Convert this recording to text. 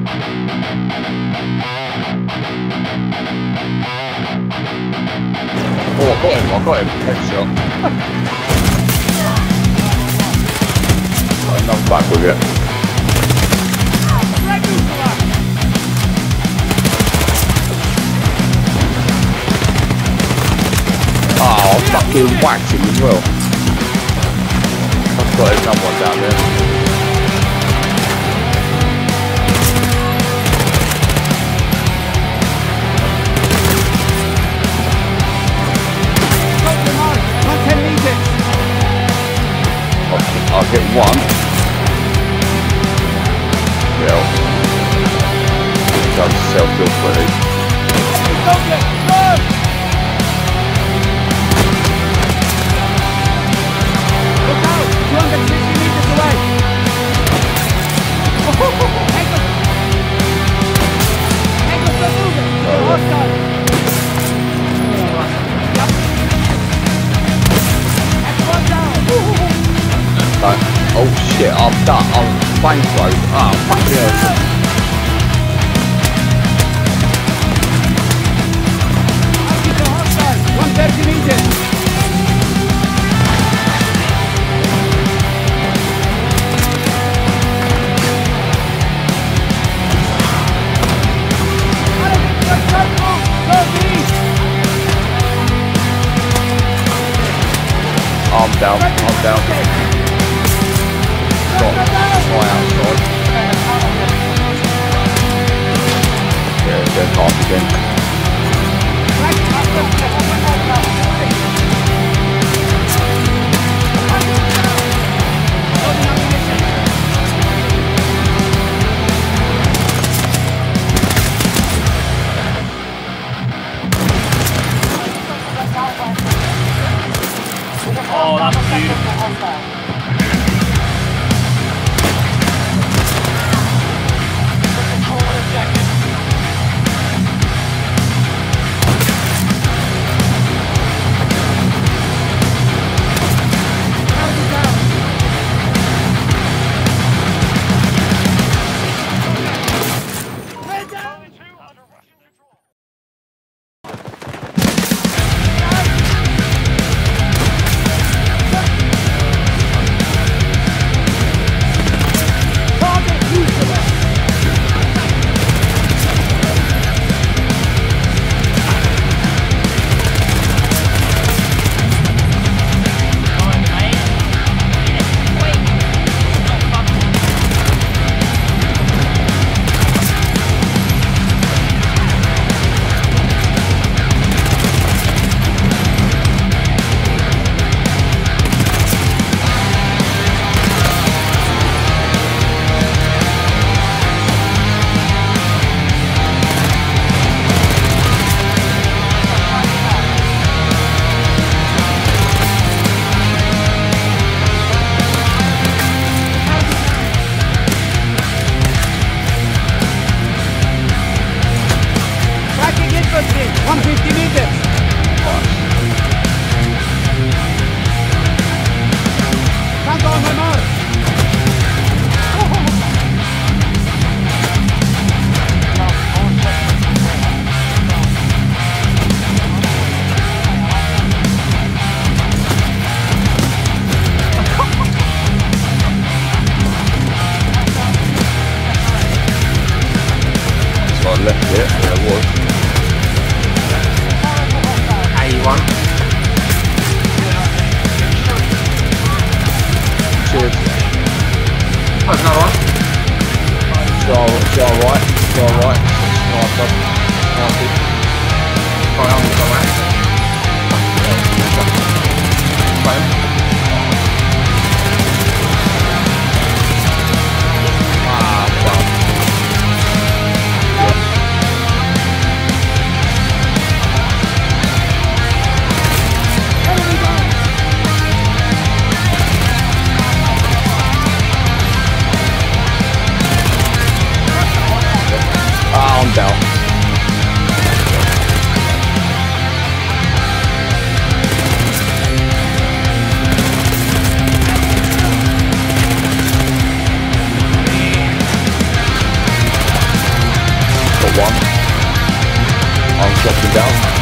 Oh, I got him. Headshot. Right, I'm back with it. Oh, I fucking whacked him as well. I've got another one down there. I'll hit one. Yeah. Done self-built footage. Look out! 260 meters away! Hang on, don't move it! You're hostile! That's one down! Oh shit, I'm done. I'm bankrolled. Oh, fuck yeah. 130 meters. I'm down. Got right outside. Yeah, they're half again. Oh, that's beautiful. Left it, yeah, it was. A1. Cheers. Oh, there's another one. It's alright. Sniper. Right, I'm going back. I'm down. One. Arms dropping down.